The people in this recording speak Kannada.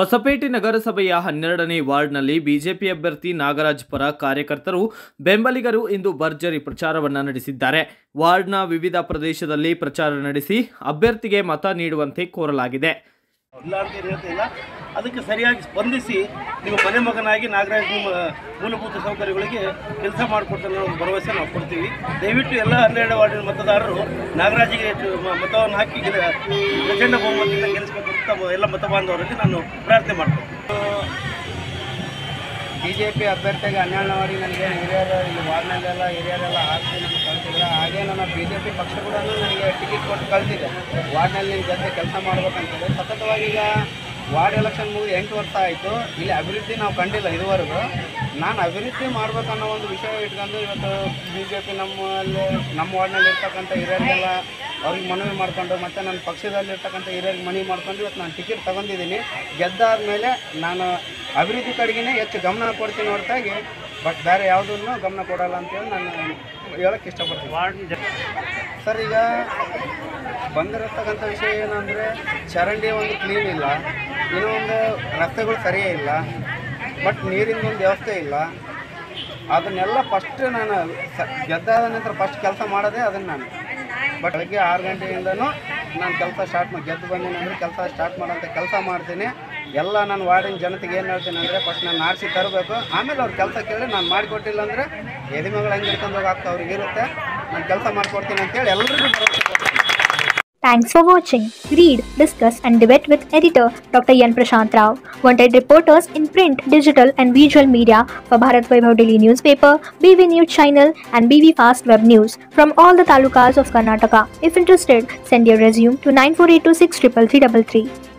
ಹೊಸಪೇಟೆ ನಗರಸಭೆಯ 12ನೇ ವಾರ್ಡ್ನಲ್ಲಿ ಬಿಜೆಪಿ ಅಭ್ಯರ್ಥಿ ನಾಗರಾಜ್ ಪರ ಕಾರ್ಯಕರ್ತರು ಬೆಂಬಲಿಗರು ಇಂದು ಭರ್ಜರಿ ಪ್ರಚಾರವನ್ನು ನಡೆಸಿದ್ದಾರೆ. ವಾರ್ಡ್ನ ವಿವಿಧ ಪ್ರದೇಶದಲ್ಲಿ ಪ್ರಚಾರ ನಡೆಸಿ ಅಭ್ಯರ್ಥಿಗೆ ಮತ ನೀಡುವಂತೆ ಕೋರಲಾಗಿದೆ. ಅದಕ್ಕೆ ಸರಿಯಾಗಿ ಸ್ಪಂದಿಸಿ ನೀವು ಮನೆ ಮಗನಾಗಿ ನಾಗರಾಜ್ ನಿಮ್ಮ ಮೂಲಭೂತ ಸೌಕರ್ಯಗಳಿಗೆ ಕೆಲಸ ಮಾಡಿಕೊಡ್ತಾರೆ ಅನ್ನೋ ಭರವಸೆ ನಾವು ಕೊಡ್ತೀವಿ. ದಯವಿಟ್ಟು ಎಲ್ಲ 12 ವಾರ್ಡಿನ ಮತದಾರರು ನಾಗರಾಜಿಗೆ ಮತವನ್ನು ಹಾಕಿ ಪ್ರಚಂಡ ಬಹುಮತದಿಂದ ಗೆಲ್ಲಿಸಬೇಕು ಅಂತ ಎಲ್ಲ ಮತ ಬಾಂಧವರಲ್ಲಿ ನಾನು ಪ್ರಾರ್ಥನೆ ಮಾಡ್ತೀನಿ. ಬಿಜೆಪಿ ಅಭ್ಯರ್ಥಿಗೆ 12ನೇ ವಾರ್ಡಿ ನನಗೆ ಹಿರಿಯರು ಇಲ್ಲಿ ವಾರ್ಡ್ನಲ್ಲೆಲ್ಲ ಹಿರಿಯರೆಲ್ಲ ಹಾಕಿ ನನಗೆ ಕಳಿಸಿದ್ರೆ, ಹಾಗೆ ನನ್ನ ಬಿಜೆಪಿ ಪಕ್ಷ ಕೂಡ ನನಗೆ ಟಿಕೆಟ್ ಕೊಟ್ಟು ಕಳಿಸಿದೆ. ವಾರ್ಡ್ನಲ್ಲಿ ನಿಮ್ಮ ಜೊತೆ ಕೆಲಸ ಮಾಡ್ಬೇಕಂತೇಳಿ ಸತತವಾಗಿ ಈಗ ವಾರ್ಡ್ ಎಲೆಕ್ಷನ್ ಮುಗಿದು 8 ವರ್ಷ ಆಯಿತು. ಇಲ್ಲಿ ಅಭಿವೃದ್ಧಿ ನಾವು ಕಂಡಿಲ್ಲ ಇದುವರೆಗೂ. ನಾನು ಅಭಿವೃದ್ಧಿ ಮಾಡ್ಬೇಕನ್ನೋ ಒಂದು ವಿಷಯ ಇಟ್ಕೊಂಡು ಇವತ್ತು ಬಿಜೆಪಿ ನಮ್ಮ ವಾರ್ಡ್ನಲ್ಲಿ ಇರ್ತಕ್ಕಂಥ ಹಿರಿಯರಿಗೆಲ್ಲ ಅವ್ರಿಗೆ ಮನವಿ ಮಾಡಿಕೊಂಡು ಮತ್ತು ನನ್ನ ಪಕ್ಷದಲ್ಲಿರ್ತಕ್ಕಂಥ ಹಿರಿಯರಿಗೆ ಮನವಿ ಮಾಡ್ಕೊಂಡು ಇವತ್ತು ನಾನು ಟಿಕೆಟ್ ತೊಗೊಂಡಿದ್ದೀನಿ. ಗೆದ್ದಾದ ಮೇಲೆ ನಾನು ಅಭಿವೃದ್ಧಿ ಕಡೆಗೇ ಹೆಚ್ಚು ಗಮನ ಕೊಡ್ತೀನಿ ಹೊರತಾಗಿ ಬಟ್ ಬೇರೆ ಯಾವುದನ್ನು ಗಮನ ಕೊಡೋಲ್ಲ ಅಂತೇಳಿ ನಾನು ಹೇಳೋಕ್ಕೆ ಇಷ್ಟಪಡ್ತೀನಿ. ಸರ್, ಈಗ ಬಂದಿರತಕ್ಕಂಥ ವಿಷಯ ಏನಂದರೆ ಚರಂಡಿ ಒಂದು ಕ್ಲೀನ್ ಇಲ್ಲ, ಇನ್ನೂ ಒಂದು ರಸ್ತೆಗಳು ಸರಿಯೇ ಇಲ್ಲ, ಬಟ್ ನೀರಿನ ಒಂದು ವ್ಯವಸ್ಥೆ ಇಲ್ಲ. ಅದನ್ನೆಲ್ಲ ಫಸ್ಟ್ ನಾನು ಗೆದ್ದಾದ ನಂತರ ಫಸ್ಟ್ ಕೆಲಸ ಮಾಡೋದೇ ಅದನ್ನು ನಾನು. ಬಟ್ ಬೆಳಗ್ಗೆ 6 ಗಂಟೆಯಿಂದನೂ ನಾನು ಕೆಲಸ ಗೆದ್ದು ಬಂದೀನಿ ಅಂದರೆ ಕೆಲಸ ಸ್ಟಾರ್ಟ್ ಮಾಡೋಂಥ ಕೆಲಸ ಮಾಡ್ತೀನಿ. ಎಲ್ಲ ನಾನು ವಾರ್ಡಿನ ಜನತೆಗೆ ಏನು ಹೇಳ್ತೀನಿ ಅಂದರೆ ಫಸ್ಟ್ ನಾನು ಆರಿಸಿ ತರಬೇಕು, ಆಮೇಲೆ ಅವ್ರ ಕೆಲಸ ಕೇಳಿ ನಾನು ಮಾಡಿಕೊಟ್ಟಿಲ್ಲ ಅಂದರೆ ಎದಿಮಗಳು ಹೆಂಗೆ ಹಿಡ್ಕೊಂಡು ಹೋಗಾಗ್ತಾ ಅವ್ರಿಗೆ ಇರುತ್ತೆ, ನಾನು ಕೆಲಸ ಮಾಡಿಕೊಡ್ತೀನಿ ಅಂತೇಳಿ ಎಲ್ಲರಿಗೂ ಭರವಸೆ ಕೊಡ್ತೀನಿ. Thanks for watching. Read, discuss and debate with editor Dr. Yan Prashant Rao. Wanted reporters in print, digital and visual media for Bharat Vaibhav Daily Newspaper, BV News Channel and BV Fast Web News from all the talukas of Karnataka. If interested, send your resume to 9482633333.